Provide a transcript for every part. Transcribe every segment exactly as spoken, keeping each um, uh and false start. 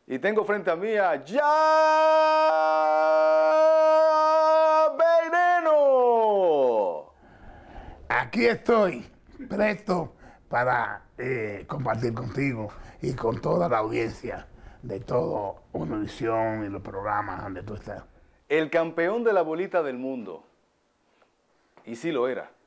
Y tengo frente a mí a Ya Veneno. Aquí estoy, presto para eh, compartir contigo y con toda la audiencia de todo Univisión y los programas donde tú estás. El campeón de la bolita del mundo. Y sí lo era.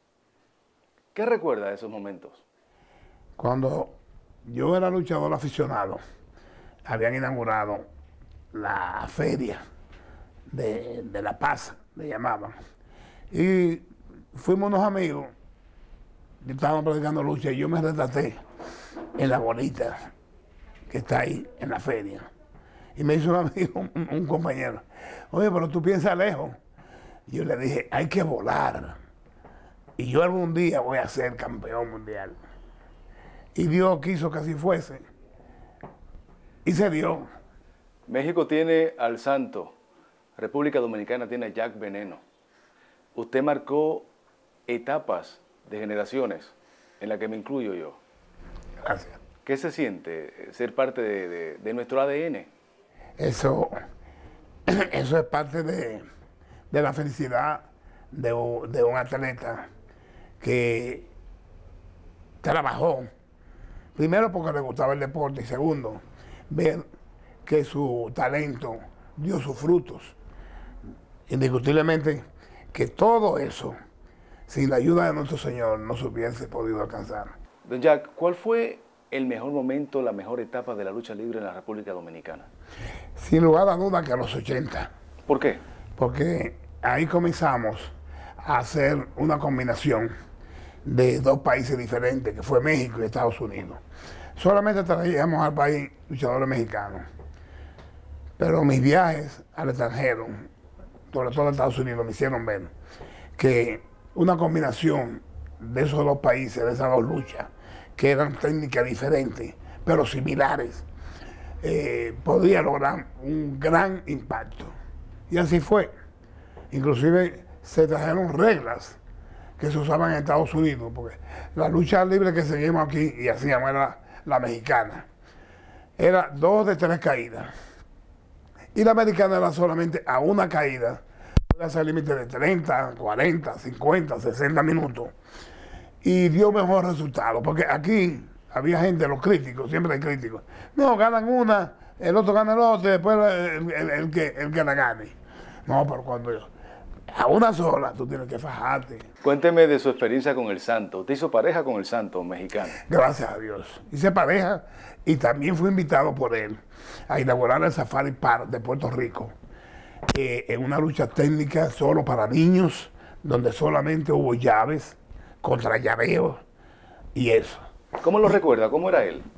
¿Qué recuerda de esos momentos? Cuando yo era luchador aficionado, habían inaugurado la feria de, de La Paz, le llamaban. Y fuimos unos amigos, estábamos practicando lucha y yo me retraté en la bolita que está ahí en la feria. Y me hizo un amigo, un, un compañero, oye, pero tú piensas lejos. Y yo le dije, hay que volar. Y yo algún día voy a ser campeón mundial. Y Dios quiso que así fuese. Y se dio. México tiene al Santo. República Dominicana tiene a Jack Veneno. Usted marcó etapas de generaciones en las que me incluyo yo. Gracias. ¿Qué se siente ser parte de, de, de nuestro A D N? Eso, eso es parte de, de la felicidad de, de un atleta que trabajó, primero porque le gustaba el deporte y segundo, ver que su talento dio sus frutos. Indiscutiblemente que todo eso, sin la ayuda de nuestro Señor, no se hubiese podido alcanzar. Don Jack, ¿cuál fue el mejor momento, la mejor etapa de la lucha libre en la República Dominicana? Sin lugar a duda que a los ochenta. ¿Por qué? Porque ahí comenzamos a hacer una combinación de dos países diferentes, que fue México y Estados Unidos. Solamente traíamos al país luchadores mexicanos. Pero mis viajes al extranjero, sobre todo a Estados Unidos, me hicieron ver que una combinación de esos dos países, de esas dos luchas, que eran técnicas diferentes, pero similares, eh, podría lograr un gran impacto. Y así fue. Inclusive se trajeron reglas que se usaban en Estados Unidos, porque la lucha libre que seguimos aquí y hacíamos era la mexicana. Era dos de tres caídas. Y la americana era solamente a una caída. Puede hacer límite de treinta, cuarenta, cincuenta, sesenta minutos. Y dio mejor resultado, porque aquí había gente, los críticos, siempre hay críticos. No, ganan una, el otro gana el otro, y después el, el, el, que, el que la gane. No, pero cuando yo, a una sola, tú tienes que fajarte. Cuénteme de su experiencia con el Santo. ¿Usted hizo pareja con el Santo mexicano? Gracias a Dios. Hice pareja y también fui invitado por él a inaugurar el Safari Park de Puerto Rico, eh, en una lucha técnica solo para niños, donde solamente hubo llaves, contra llaveos y eso. ¿Cómo lo recuerda? ¿Cómo era él?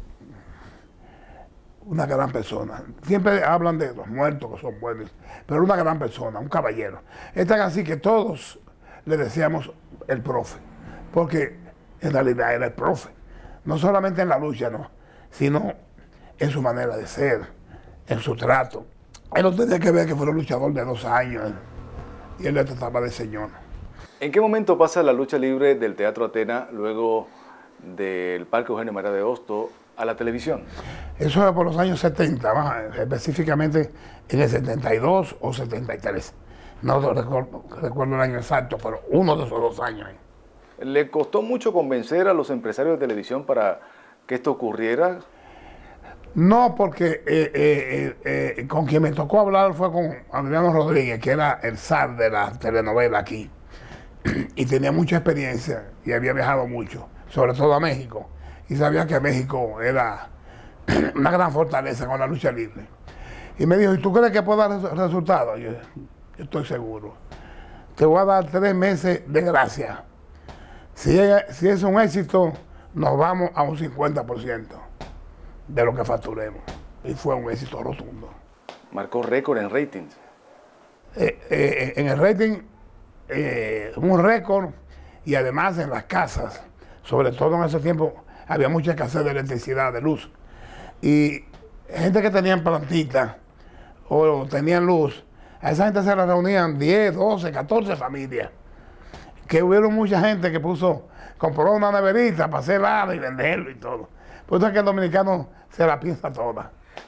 Una gran persona. Siempre hablan de los muertos que son buenos, pero una gran persona, un caballero. Es tan así que todos le decíamos el profe, porque en realidad era el profe. No solamente en la lucha, no, sino en su manera de ser, en su trato. Él no tenía que ver que fuera un luchador de dos años y él le trataba de señor. ¿En qué momento pasa la lucha libre del Teatro Atena, luego del Parque Eugenio María de Hostos, a la televisión? Eso es por los años setenta, más específicamente en el setenta y dos o setenta y tres. No recuerdo, recuerdo el año exacto, pero uno de esos dos años. ¿Le costó mucho convencer a los empresarios de televisión para que esto ocurriera? No, porque eh, eh, eh, con quien me tocó hablar fue con Adriano Rodríguez, que era el zar de la telenovela aquí. Y tenía mucha experiencia y había viajado mucho, sobre todo a México. Y sabía que México era una gran fortaleza con la lucha libre. Y me dijo, ¿y tú crees que puede dar resultados? Yo, yo estoy seguro. Te voy a dar tres meses de gracia. Si es, si es un éxito, nos vamos a un cincuenta por ciento de lo que facturemos. Y fue un éxito rotundo. Marcó récord en ratings. Eh, eh, en el rating, eh, un récord, y además en las casas, sobre todo en ese tiempo, había mucha escasez de electricidad, de luz. Y gente que tenían plantitas o tenían luz, a esa gente se le reunían diez, doce, catorce familias. Que hubieron mucha gente que puso, compró una neverita para hacer helado y venderlo y todo. Por eso es que el dominicano se la piensa toda.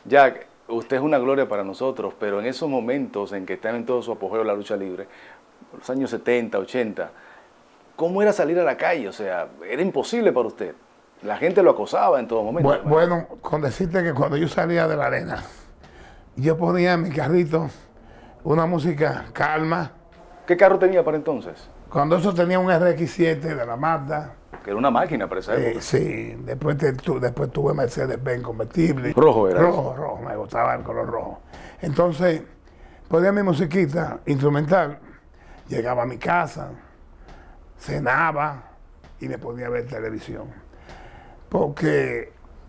Jack, usted es una gloria para nosotros, pero en esos momentos en que están en todo su apogeo la lucha libre, los años setenta, ochenta, ¿cómo era salir a la calle? O sea, era imposible para usted. La gente lo acosaba en todo momento. Bueno, bueno, con decirte que cuando yo salía de la arena, yo ponía en mi carrito una música calma. ¿Qué carro tenía para entonces? Cuando eso tenía un R X siete de la Mazda. Que era una máquina para esa época. Eh, sí, después, te, tu, después tuve Mercedes-Benz convertible. ¿Rojo era Rojo, eso? rojo, me gustaba el color rojo. Entonces, ponía mi musiquita instrumental, llegaba a mi casa, cenaba y me ponía a ver televisión. Porque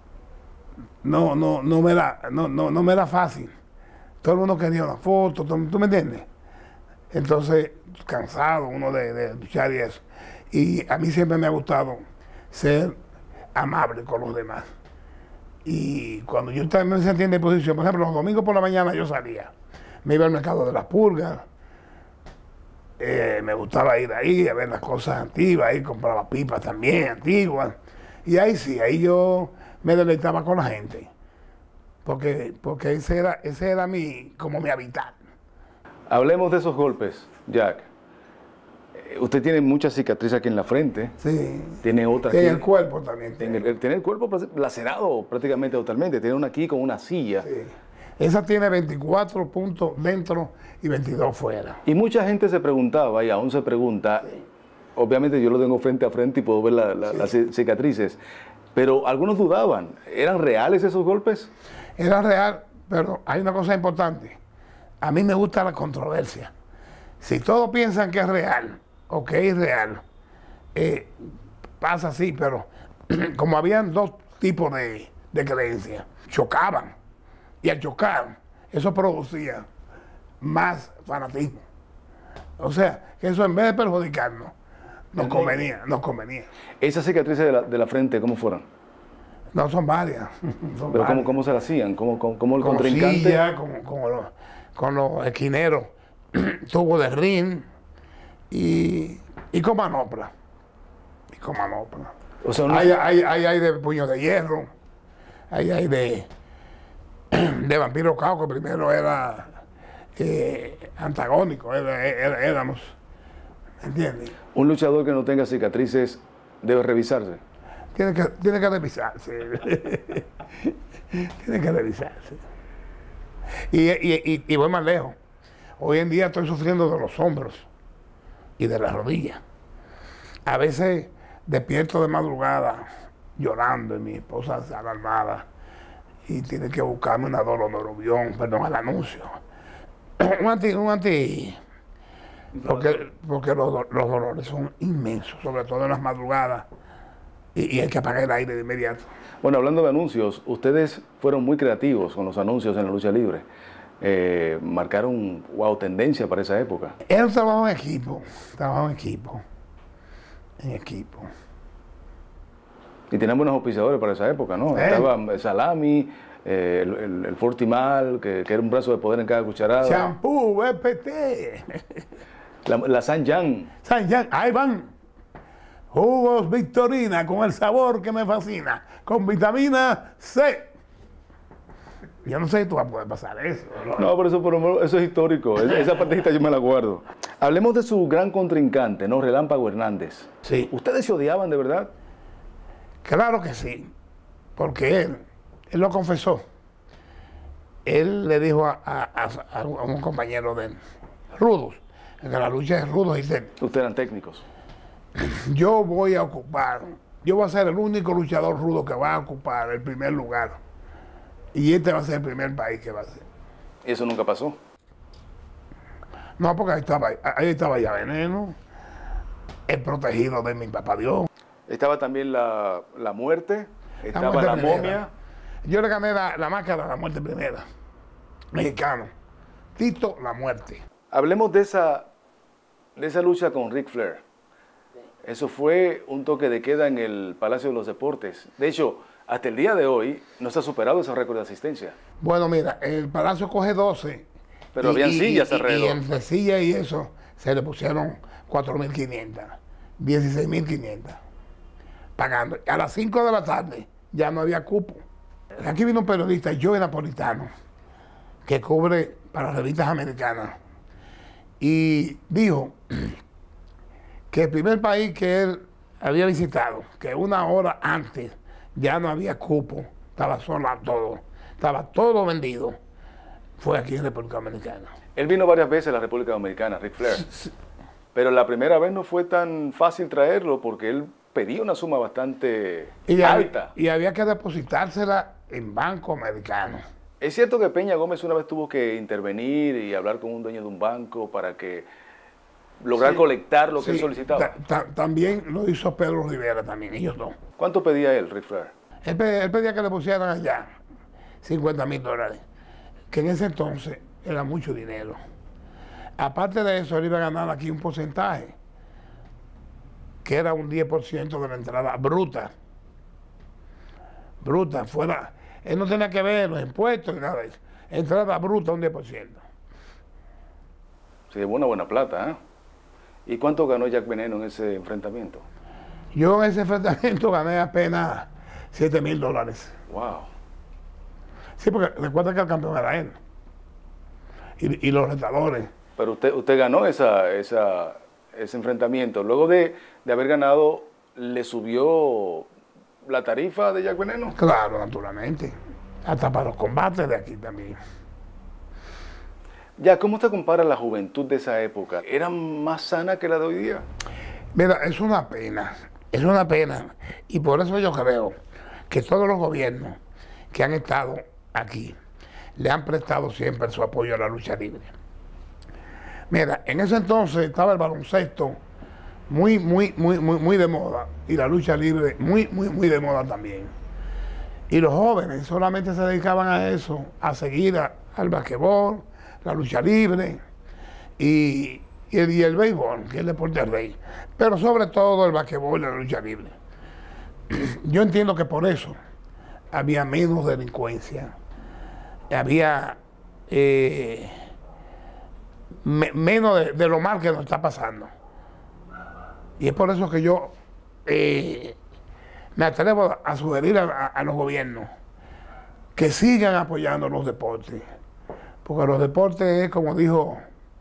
no, no, no, me era, no, no, no me era fácil. Todo el mundo quería una foto, ¿tú, tú me entiendes? Entonces, cansado uno de, de luchar y eso. Y a mí siempre me ha gustado ser amable con los demás. Y cuando yo también me sentía en disposición, por ejemplo, los domingos por la mañana yo salía. Me iba al mercado de las pulgas. Eh, me gustaba ir ahí a ver las cosas antiguas. Ahí compraba pipas también antiguas. Y ahí sí, ahí yo me deleitaba con la gente. Porque, porque ese era, ese era mi, como mi hábitat. Hablemos de esos golpes, Jack. Usted tiene muchas cicatrices aquí en la frente. Sí. Tiene otra aquí. En el cuerpo también. Tiene el, tiene el cuerpo lacerado prácticamente totalmente. Tiene una aquí con una silla. Sí. Esa tiene veinticuatro puntos dentro y veintidós fuera. Y mucha gente se preguntaba, y aún se pregunta, sí. Obviamente yo lo tengo frente a frente y puedo ver la, la, sí. las cicatrices, pero algunos dudaban, ¿eran reales esos golpes? Era real, pero hay una cosa importante. A mí me gusta la controversia. Si todos piensan que es real o que es real, eh, pasa así, pero como habían dos tipos de, de creencias, chocaban. Y al chocar, eso producía más fanatismo. O sea, que eso en vez de perjudicarnos, nos convenía, nos convenía. ¿Esas cicatrices de la, de la frente cómo fueron? No, son varias. Son ¿Pero varias. ¿cómo, cómo se las hacían? ¿Cómo, cómo, cómo el Con contrincante? Silla, con, con, los, con los esquineros, tubo de ring y, y con manopla. Y con manopla. O sea, no... hay, hay, hay, hay de puño de hierro, hay, hay de, de vampiro cao, que primero era eh, antagónico, era, era, éramos, ¿entiendes? Un luchador que no tenga cicatrices debe revisarse. Tiene que, tiene que revisarse. Tiene que revisarse. Y, y, y, y voy más lejos. Hoy en día estoy sufriendo de los hombros y de las rodillas. A veces despierto de madrugada llorando y mi esposa se alarmada y tiene que buscarme una dolonorobión, perdón, al anuncio. un anti, un anti, porque, porque los, los dolores son inmensos, sobre todo en las madrugadas. Y, y hay que apagar el aire de inmediato. Bueno, hablando de anuncios, ustedes fueron muy creativos con los anuncios en la lucha libre. Eh, marcaron, wow, tendencia para esa época. Era un trabajo en equipo, trabajo en equipo, en equipo. Y tenían buenos auspiciadores para esa época, ¿no? ¿Eh? Estaba Salami, eh, el, el, el Fortimal, que, que era un brazo de poder en cada cucharada. Champú, B P T. La, la San Jan. San Jan, ahí van. Jugos Victorina con el sabor que me fascina, con vitamina C. Yo no sé si tú vas a poder pasar eso. No, no pero eso, por lo menos, eso es histórico. Esa, esa partecita yo me la guardo. Hablemos de su gran contrincante, ¿no? Relámpago Hernández. Sí. ¿Ustedes se odiaban de verdad? Claro que sí, porque él, él lo confesó. Él le dijo a, a, a, a un compañero de él, Rudos, que la lucha es Rudos y Zen. Ustedes eran técnicos. Yo voy a ocupar, yo voy a ser el único luchador rudo que va a ocupar el primer lugar. Y este va a ser el primer país que va a ser. ¿Y eso nunca pasó? No, porque ahí estaba, ahí estaba ya Veneno, el protegido de mi papá Dios. Estaba también la, la muerte, estaba la, muerte la momia. Yo le gané la, la máscara de la muerte primera, mexicano. Tito la muerte. Hablemos de esa, de esa lucha con Ric Flair. Eso fue un toque de queda en el Palacio de los Deportes. De hecho, hasta el día de hoy no se ha superado ese récord de asistencia. Bueno, mira, el Palacio coge doce. Pero y, habían y, sillas y, alrededor. Y entre sillas y eso se le pusieron cuatro mil quinientas, dieciséis mil quinientas, pagando. A las cinco de la tarde ya no había cupo. Aquí vino un periodista, Joe Napolitano, que cubre para revistas americanas, y dijo que el primer país que él había visitado, que una hora antes ya no había cupo, estaba sola todo, estaba todo vendido, fue aquí en República Dominicana. Él vino varias veces a la República Dominicana, Ric Flair, pero la primera vez no fue tan fácil traerlo porque él pedía una suma bastante y alta. Y había que depositársela en banco americano. ¿Es cierto que Peña Gómez una vez tuvo que intervenir y hablar con un dueño de un banco para que lograr sí, colectar lo que sí, él solicitaba? Ta también lo hizo Pedro Rivera, también, ellos dos. ¿Cuánto pedía él, Ric Flair? Él, él pedía que le pusieran allá cincuenta mil dólares, que en ese entonces era mucho dinero. Aparte de eso, él iba a ganar aquí un porcentaje, que era un diez por ciento de la entrada bruta. Bruta, fuera. Él no tenía que ver los impuestos ni nada de eso. Entrada bruta, un diez por ciento. Sí, buena, buena plata, ¿eh? ¿Y cuánto ganó Jack Veneno en ese enfrentamiento? Yo en ese enfrentamiento gané apenas siete mil dólares. Wow. Sí, porque recuerda que el campeón era él. Y, y los retadores. Pero usted, usted ganó esa, esa, ese enfrentamiento. Luego de, de haber ganado, ¿le subió la tarifa de Jack Veneno? Claro, naturalmente. Hasta para los combates de aquí también. Ya, ¿cómo usted compara la juventud de esa época? ¿Era más sana que la de hoy día? Mira, es una pena. Es una pena. Y por eso yo creo que todos los gobiernos que han estado aquí le han prestado siempre su apoyo a la lucha libre. Mira, en ese entonces estaba el baloncesto muy, muy, muy, muy, muy de moda y la lucha libre muy, muy, muy de moda también. Y los jóvenes solamente se dedicaban a eso, a seguir a, al basquetbol, la lucha libre y, y, el, y el béisbol, que es el deporte rey. Pero sobre todo el basquetbol y la lucha libre. Yo entiendo que por eso había menos delincuencia, había eh, me, menos de, de lo mal que nos está pasando. Y es por eso que yo eh, me atrevo a sugerir a, a los gobiernos que sigan apoyando los deportes. Porque los deportes es, como dijo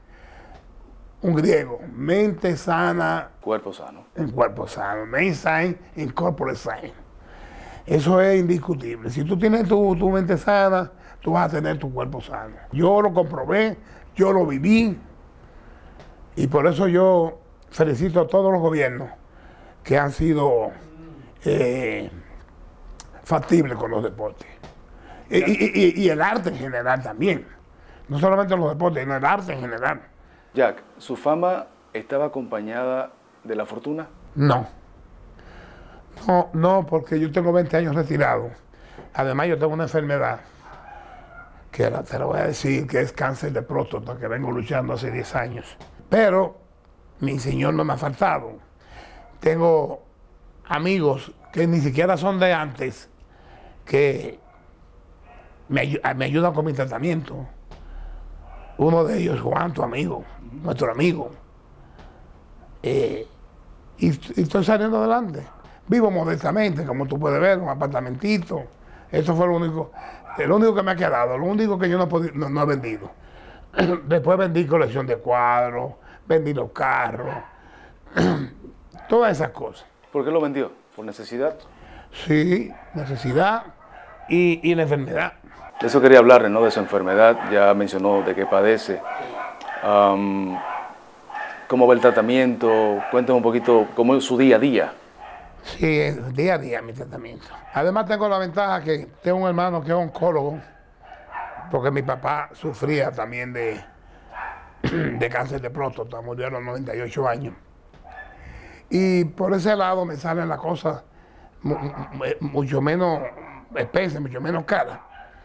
un griego, mente sana. Cuerpo sano. En cuerpo sano. Mente sane en corpore sano. Eso es indiscutible. Si tú tienes tu, tu mente sana, tú vas a tener tu cuerpo sano. Yo lo comprobé, yo lo viví. Y por eso yo felicito a todos los gobiernos que han sido eh, factibles con los deportes. Y, y, y, y el arte en general también. No solamente los deportes, sino el arte en general. Jack, ¿su fama estaba acompañada de la fortuna? No. No, no, porque yo tengo veinte años retirado. Además, yo tengo una enfermedad que la, te lo voy a decir, que es cáncer de próstata, que vengo luchando hace diez años. Pero mi Señor no me ha faltado. Tengo amigos que ni siquiera son de antes, que me, me ayudan con mi tratamiento. Uno de ellos, Juan, tu amigo, nuestro amigo. Eh, y, y estoy saliendo adelante. Vivo modestamente, como tú puedes ver, un apartamentito. Eso fue lo único, lo único que me ha quedado, lo único que yo no, podido, no, no he vendido. Después vendí colección de cuadros, vendí los carros, todas esas cosas. ¿Por qué lo vendió? ¿Por necesidad? Sí, necesidad y, y la enfermedad. De eso quería hablarle, ¿no? De su enfermedad, ya mencionó de qué padece. Um, ¿Cómo va el tratamiento? Cuéntame un poquito cómo es su día a día. Sí, día a día mi tratamiento. Además tengo la ventaja que tengo un hermano que es oncólogo, porque mi papá sufría también de, de cáncer de próstata, murió a los noventa y ocho años. Y por ese lado me salen las cosas mucho menos espesas, mucho menos caras.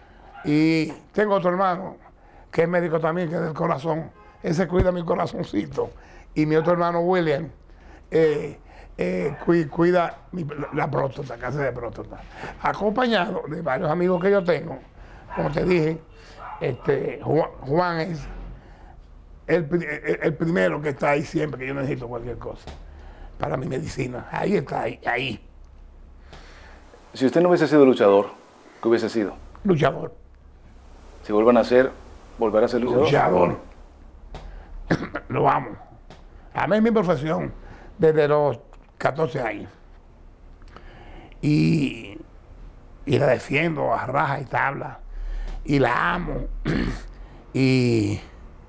Y tengo otro hermano que es médico también, que es del corazón. Ese cuida mi corazoncito. Y mi otro hermano William eh, eh, cuida mi, la próstata, cáncer de próstata. Acompañado de varios amigos que yo tengo. Como te dije, este, Juan, Juan es el, el, el primero que está ahí siempre que yo necesito cualquier cosa para mi medicina. Ahí está, ahí. ahí. Si usted no hubiese sido luchador, ¿Qué hubiese sido? Luchador. Si vuelvan a ser, volver a ser luchador. Luchador. Lo amo. A mí es mi profesión desde los catorce años. Y, y la defiendo a raja y tabla. Y la amo. y,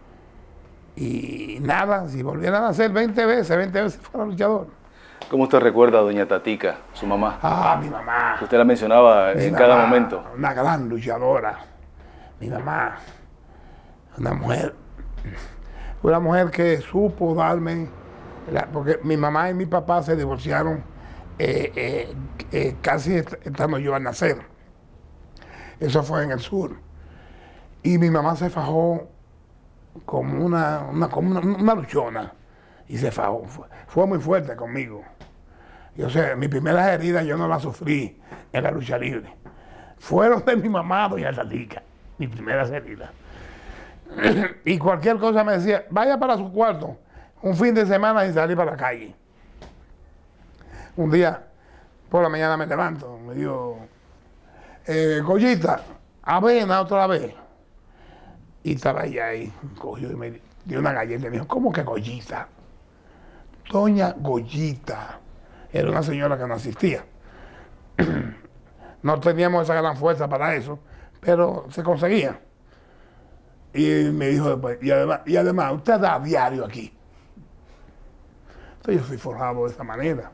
y nada, si volvieran a hacer veinte veces, veinte veces fuera luchador. ¿Cómo usted recuerda a doña Tatica, su mamá? Ah, mi mamá. Usted la mencionaba Mi en mamá, cada momento. Una gran luchadora. Mi mamá, una mujer, una mujer que supo darme, la, porque mi mamá y mi papá se divorciaron eh, eh, eh, casi estando yo a nacer. Eso fue en el sur. Y mi mamá se fajó como una, una, como una, una luchona. Y se fajó. Fue, fue muy fuerte conmigo. Yo sé, mis primeras heridas yo no las sufrí en la lucha libre. Fueron de mi mamá, doña Tatica, mis primeras heridas. Y cualquier cosa me decía, vaya para su cuarto, un fin de semana y salí para la calle. Un día, por la mañana me levanto, me dijo, eh, Goyita, avena otra vez. Y estaba ella ahí, cogió y me dio una galleta y me dijo, ¿cómo que Goyita? Doña Goyita. Era una señora que no asistía. No teníamos esa gran fuerza para eso, pero se conseguía. Y me dijo después, y además, y además usted da diario aquí. Entonces yo fui forjado de esa manera.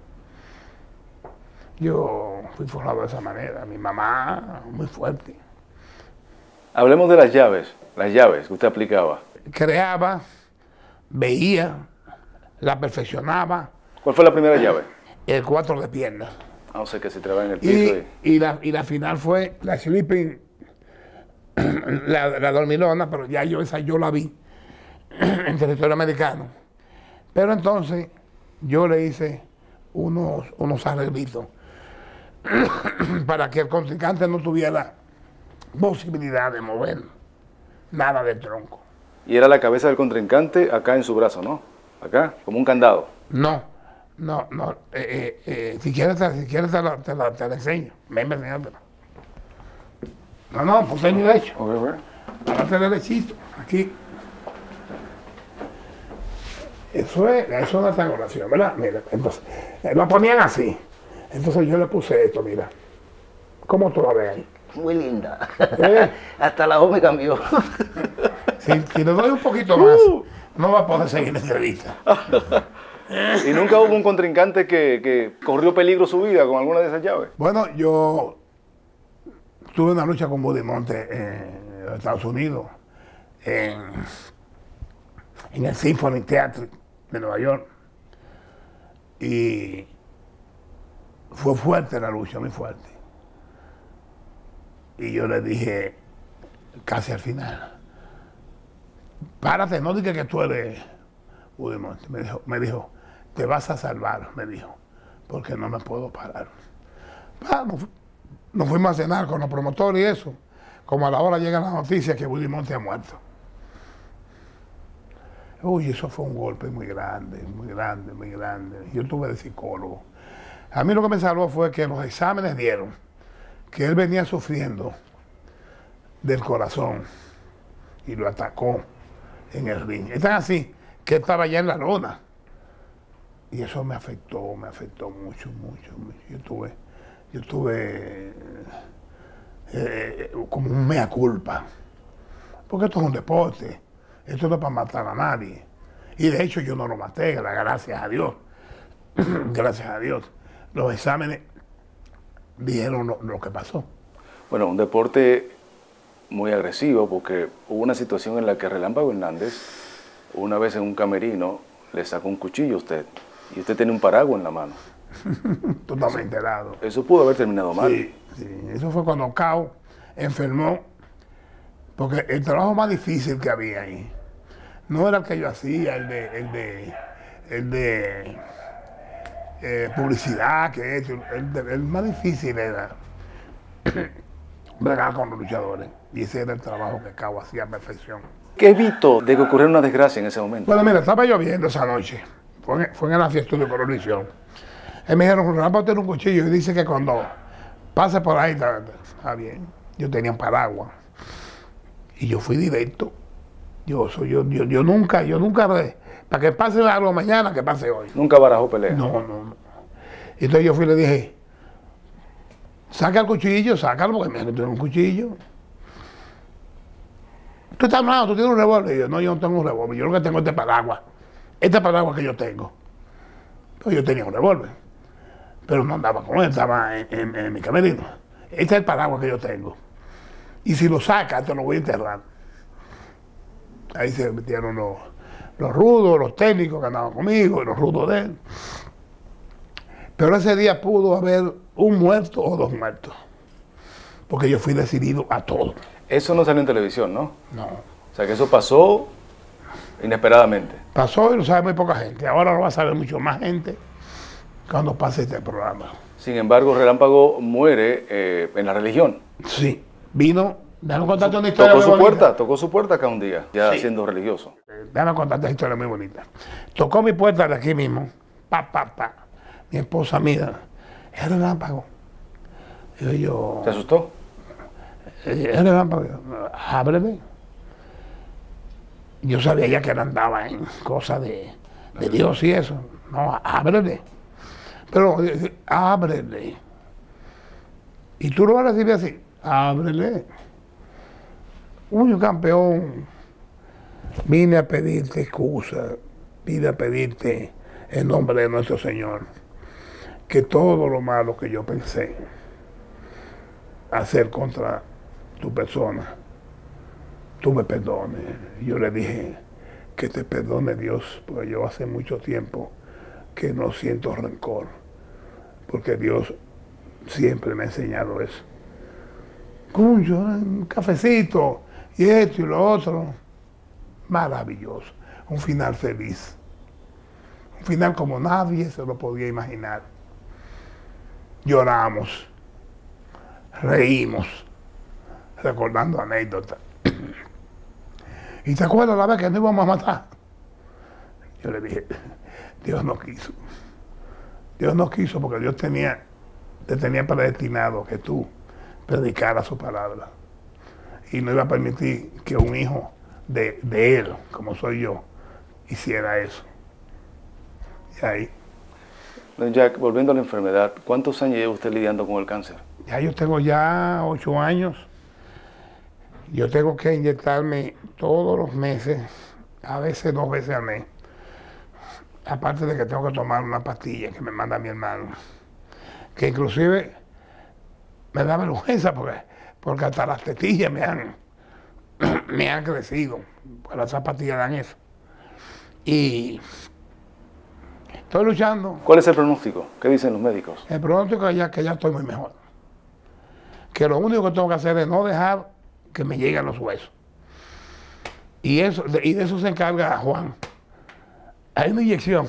Yo fui forjado de esa manera. Mi mamá, muy fuerte. Hablemos de las llaves, las llaves que usted aplicaba. Creaba, veía, la perfeccionaba. ¿Cuál fue la primera llave? El cuatro de pierna. Ah, o sea que se traba en el piso. Y, Y, y, la, y la final fue la sleeping, la, la dormilona, pero ya yo esa yo la vi en territorio americano. Pero entonces yo le hice unos, unos arreglitos para que el contrincante no tuviera posibilidad de mover nada del tronco. y era la cabeza del contrincante acá en su brazo, ¿no? Acá, como un candado. No, no, no. Eh, eh, eh, si quieres, te, si quieres te, la, te, la, te la enseño. Ven, ven, enséñatela. No, no, puse mi derecho. Okay, okay. Párate derechito, aquí. Eso es, eso es una triangulación, ¿verdad? Mira, entonces, eh, lo ponían así. Entonces yo le puse esto, mira. ¿Cómo tú la ves ahí? Muy linda. ¿Eh? Hasta la voz me cambió. Si, si le doy un poquito más, no va a poder seguir la entrevista. ¿Y nunca hubo un contrincante que, que corrió peligro su vida con alguna de esas llaves? Bueno, yo tuve una lucha con Buddy Monte en Estados Unidos, en, en el Symphony Theatre de Nueva York. Y fue fuerte la lucha, muy fuerte. Y yo le dije, casi al final, párate, no digas que tú eres Buddy Monte. Me dijo, me dijo, te vas a salvar, me dijo, porque no me puedo parar. Vamos, nos fuimos a cenar con los promotores y eso. Como a la hora llega la noticia que Buddy Monte ha muerto. Uy, eso fue un golpe muy grande, muy grande, muy grande. Yo tuve de psicólogo. A mí lo que me salvó fue que los exámenes dieron que él venía sufriendo del corazón y lo atacó en el ring. Es tan así que estaba ya en la lona. Y eso me afectó, me afectó mucho, mucho, mucho. Yo tuve, yo tuve eh, como un mea culpa. Porque esto es un deporte. Esto no es para matar a nadie. Y de hecho yo no lo maté, gracias a Dios. Gracias a Dios. Los exámenes dijeron lo, lo que pasó. Bueno, un deporte muy agresivo porque hubo una situación en la que Relámpago Hernández, una vez en un camerino, le sacó un cuchillo a usted y usted tiene un paraguas en la mano. Totalmente enterado. Eso pudo haber terminado mal. Sí, sí. Eso fue cuando Cao enfermó, porque el trabajo más difícil que había ahí no era el que yo hacía, el de, el de, el de eh, publicidad, que es, el, de, el más difícil era bregar con los luchadores. Y ese era el trabajo que Cao hacía a perfección. ¿Qué evitó de que ocurriera una desgracia en ese momento? Bueno, mira, estaba lloviendo esa noche. Fue en, fue en la fiesta de Coronavisión. Él me dijeron, Relámpago tiene un cuchillo y dice que cuando pase por ahí, está, está bien. Yo tenía un paraguas y yo fui directo. Yo, soy, yo, yo, yo nunca, yo nunca, para que pase algo mañana, que pase hoy. ¿Nunca barajó pelea? No, no, no. Entonces yo fui y le dije, saca el cuchillo, sácalo, porque me tengo un cuchillo. Tú estás armado, tú tienes un revólver. Y yo, no, yo no tengo un revólver, yo lo que tengo es este paraguas. Este paraguas que yo tengo. Entonces yo tenía un revólver, pero no andaba con él, estaba en, en, en mi camerino. Este es el paraguas que yo tengo. Y si lo sacas, te lo voy a enterrar. Ahí se metieron los, los rudos, los técnicos que andaban conmigo, y los rudos de él. Pero ese día pudo haber un muerto o dos muertos, porque yo fui decidido a todo. Eso no salió en televisión, ¿no? No. O sea, que eso pasó inesperadamente. Pasó y lo sabe muy poca gente. Ahora lo va a saber mucho más gente cuando pase este programa. Sin embargo, Relámpago muere eh, en la religión. Sí. Vino, déjame contarte una historia Tocó muy su bonita. puerta, tocó su puerta acá un día, ya Sí. siendo religioso. Eh, Déjame contarte una historia muy bonita. Tocó mi puerta de aquí mismo. Pa, pa, pa. Mi esposa, mira, es Relámpago. Y yo, yo ¿Se asustó? eh, es Relámpago. Yo, ábrele. Yo sabía ya que él andaba en cosas de, de Dios y eso. No, ábrele. Pero, eh, ábrele. Y tú lo vas a recibir así. Ábrele. Uy, campeón, vine a pedirte excusa, vine a pedirte en nombre de nuestro Señor, que todo lo malo que yo pensé hacer contra tu persona, tú me perdones. Yo le dije que te perdone Dios, porque yo hace mucho tiempo que no siento rencor, porque Dios siempre me ha enseñado eso. Cuyo, un cafecito, y esto y lo otro. Maravilloso. Un final feliz. Un final como nadie se lo podía imaginar. Lloramos, reímos, recordando anécdotas. ¿Y te acuerdas la vez que nos íbamos a matar? Yo le dije, Dios no quiso. Dios no quiso porque Dios tenía, te tenía predestinado que tú predicara su palabra. Y no iba a permitir que un hijo de, de él, como soy yo, hiciera eso. Y ahí. Don Jack, volviendo a la enfermedad, ¿cuántos años lleva usted lidiando con el cáncer? Ya yo tengo ya ocho años. Yo tengo que inyectarme todos los meses, a veces dos veces al mes. Aparte de que tengo que tomar una pastilla que me manda mi hermano, que inclusive me da vergüenza porque, porque hasta las tetillas me han, me han crecido, pues las zapatillas dan eso. Y estoy luchando. ¿Cuál es el pronóstico? ¿Qué dicen los médicos? El pronóstico es ya, que ya estoy muy mejor. Que lo único que tengo que hacer es no dejar que me lleguen los huesos. Y, eso, y de eso se encarga Juan. Hay una inyección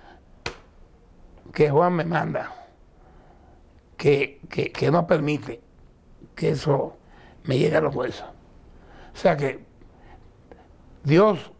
que Juan me manda, que, que, que no permite que eso me llegue a los huesos. O sea que Dios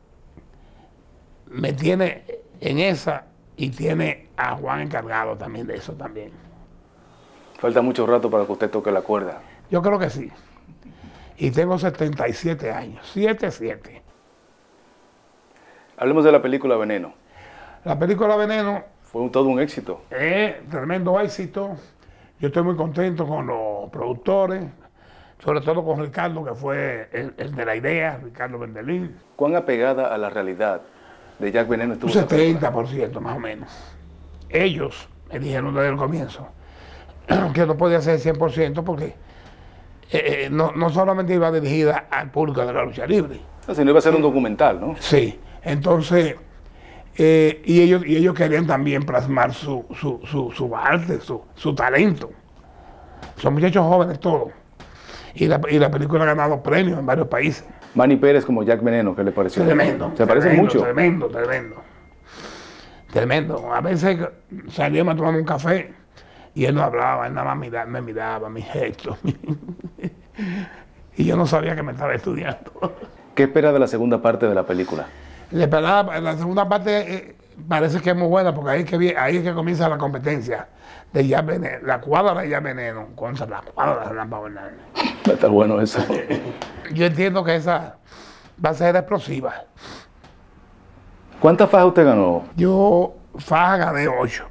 me tiene en esa y tiene a Juan encargado también de eso también. Falta mucho rato para que usted toque la cuerda. Yo creo que sí. Y tengo setenta y siete años, siete siete. Hablemos de la película Veneno. La película Veneno Fue un, todo un éxito. es tremendo éxito. Yo estoy muy contento con los productores, sobre todo con Ricardo, que fue el, el de la idea, Ricardo Bendelín. ¿Cuán apegada a la realidad de Jack Veneno estuvo Un esa película? setenta por ciento más o menos. Ellos me dijeron desde el comienzo que no podía ser cien por ciento porque eh, no, no solamente iba dirigida al público de la lucha libre. Si no iba a ser un documental, ¿no? Sí, entonces, eh, y, ellos, y ellos querían también plasmar su, su, su, su arte, su, su talento. Son muchachos jóvenes todos. Y la, y la película ha ganado premios en varios países. Manny Pérez como Jack Veneno, ¿qué le pareció? Tremendo. Se parecen tremendo, mucho. Tremendo, tremendo. Tremendo. A veces salíamos a tomar un café y él no hablaba, él nada más miraba, me miraba, mis gestos. Y yo no sabía que me estaba estudiando. ¿Qué espera de la segunda parte de la película? Le esperaba, la segunda parte, eh, parece que es muy buena porque ahí es que, vie- ahí es que comienza la competencia de Jack Veneno, la cuadra de Jack Veneno contra la cuadra de Lampa Hernández. Va a estar bueno eso. Yo entiendo que esa va a ser explosiva. ¿Cuántas fajas usted ganó? Yo faja gané ocho.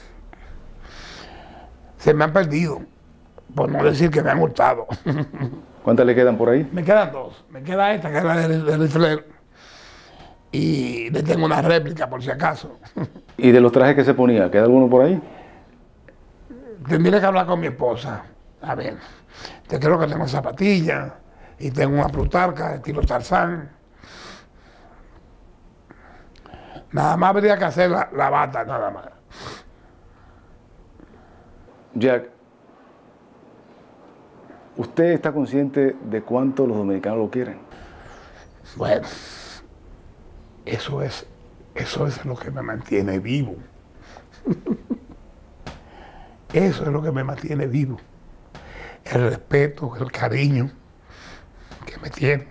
Se me han perdido, por no decir que me han hurtado. ¿Cuántas le quedan por ahí? Me quedan dos. Me queda esta, que es la del, del riflero. Y le tengo una réplica, por si acaso. ¿Y de los trajes que se ponía, queda alguno por ahí? Tendría que hablar con mi esposa. A ver, te creo que tengo zapatillas y tengo una plutarca, estilo Tarzán. Nada más habría que hacer la, la bata, nada más. Jack, ¿usted está consciente de cuánto los dominicanos lo quieren? Bueno, eso es, eso es lo que me mantiene vivo. Eso es lo que me mantiene vivo. El respeto, el cariño que me tiene.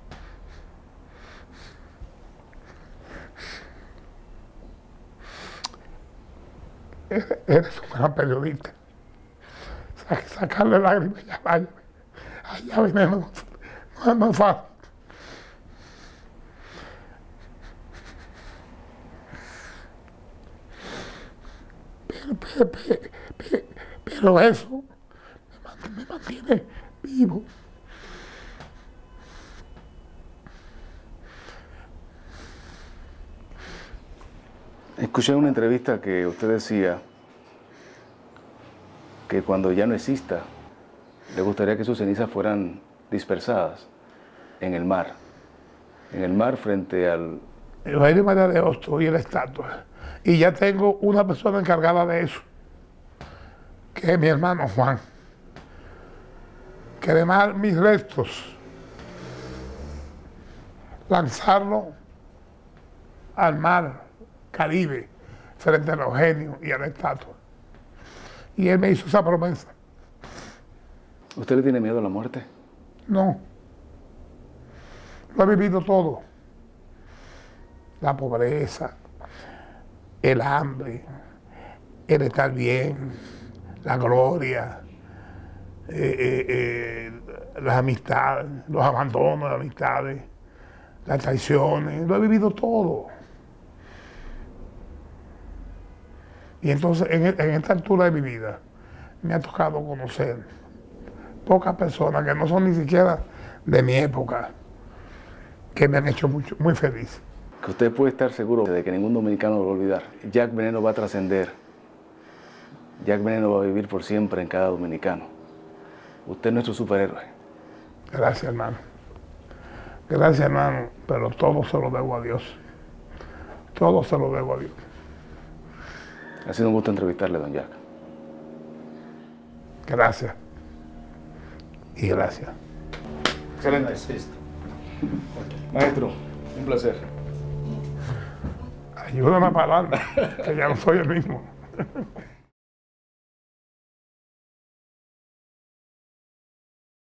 Eres, eres un gran periodista. Sa- Sacarle lágrimas ya vaya. Allá veneno. No, no es fácil. Pero, pero, pero, pero, pero eso me mant- me mantiene vivo. Escuché en una entrevista que usted decía que cuando ya no exista, le gustaría que sus cenizas fueran dispersadas en el mar. En el mar frente al... El baile María de Hostos y la estatua. Y ya tengo una persona encargada de eso, que es mi hermano Juan. Que además mis restos, lanzarlo al mar Caribe, frente a los genios y a la estatua. Y él me hizo esa promesa. ¿Usted le tiene miedo a la muerte? No. Lo he vivido todo. La pobreza, el hambre, el estar bien, la gloria, eh, eh, eh, las amistades, los abandonos de amistades, las traiciones. Lo he vivido todo. Y entonces, en, en esta altura de mi vida, me ha tocado conocer pocas personas que no son ni siquiera de mi época, que me han hecho mucho, muy feliz. Que usted puede estar seguro de que ningún dominicano lo va a olvidar. Jack Veneno va a trascender. Jack Veneno va a vivir por siempre en cada dominicano. Usted es nuestro superhéroe. Gracias, hermano. Gracias, hermano, pero todo se lo debo a Dios. Todo se lo debo a Dios. Ha sido un gusto entrevistarle, don Jack. Gracias. Y gracias. Excelente. Maestro, un placer. Ayúdame a parar, que ya no soy el mismo.